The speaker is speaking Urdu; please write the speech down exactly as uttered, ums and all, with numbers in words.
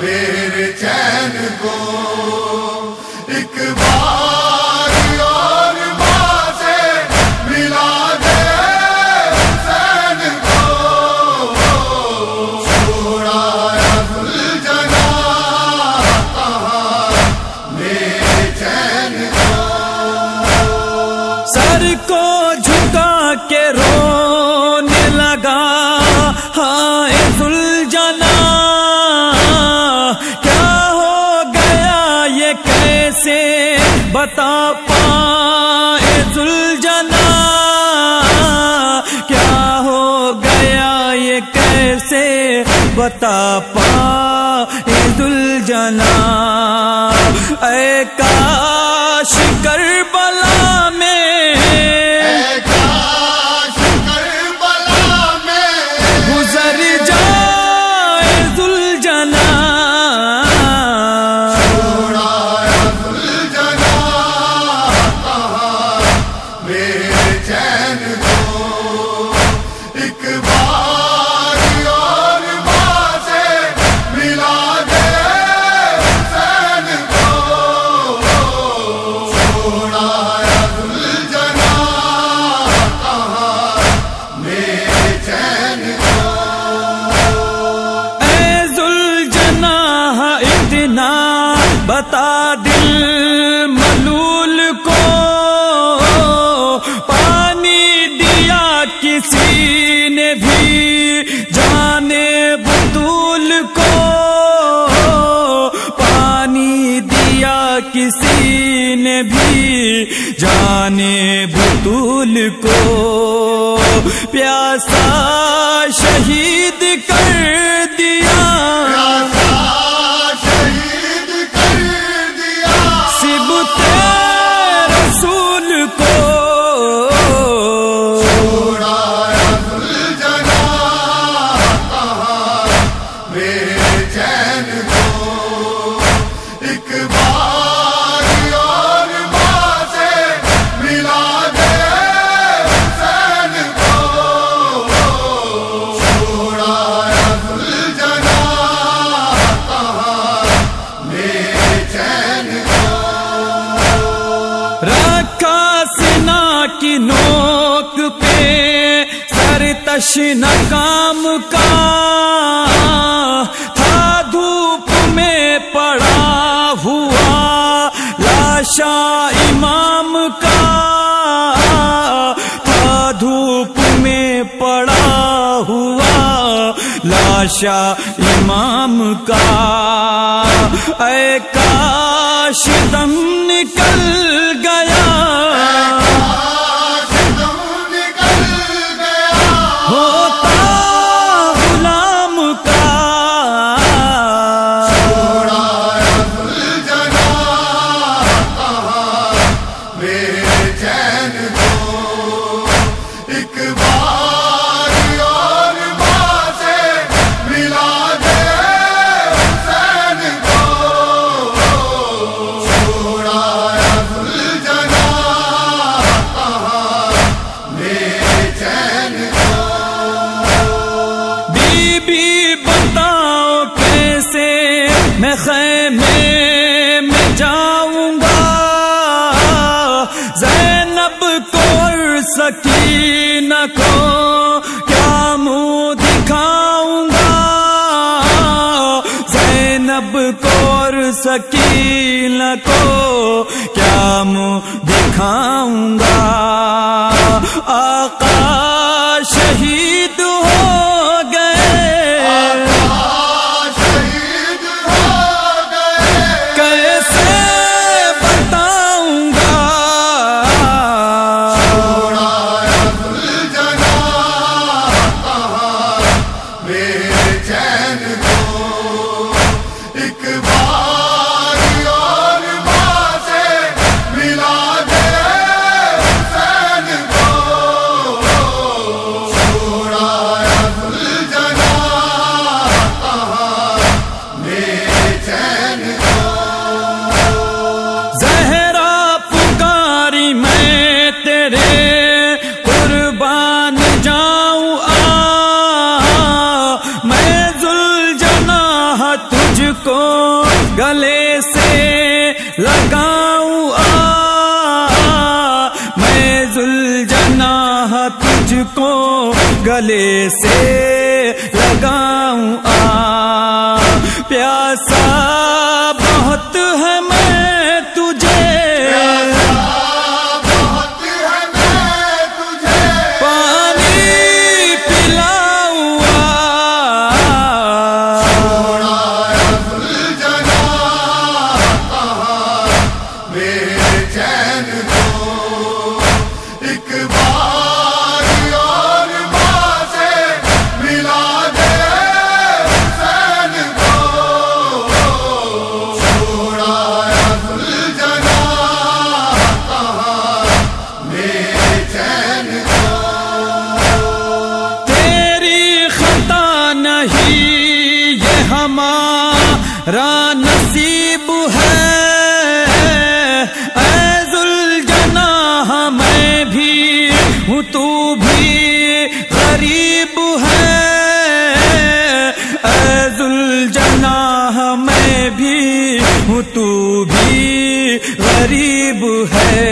میرے چین کو ایک بار اور ماں سے ملا دے حسین کو، چھوڑایا ذوالجلال کہاں میرے چین کو، سر کو جھکا کے رونے لگا ہائے ذوالجلال، کیا ہو گیا یہ کیسے بتا پائے ذوالجلال، کیا ہو گیا یہ کیسے بتا پائے ذوالجلال، اے کاش کربلا میں بتا دل ملول کو، پانی دیا کسی نے بھی جانے بطول کو، پانی دیا کسی نے بھی جانے بطول کو، پیاسا شہید کر دیا، کی نوک پہ سر تشنا کام کا، تھا دھوپ میں پڑا ہوا لاشا امام کا، تھا دھوپ میں پڑا ہوا لاشا امام کا، اے کاش دم نکل گیا، میں خیمے میں جاؤں گا، زینب کو اور سکینہ کو کیا منہ دکھاؤں گا، زینب کو اور سکینہ کو کیا منہ دکھاؤں گا، آقا شہید ہو گئے، گلے سے لگاؤں آ میں ذوالجناح تجھ کو گلے سے لگاؤں آ پیاسا بہت ہے میں تجھے ہمارا نصیب ہے اے ذوالجناح میں بھی ہوں تو بھی غریب ہے اے ذوالجناح میں بھی ہوں تو بھی غریب ہے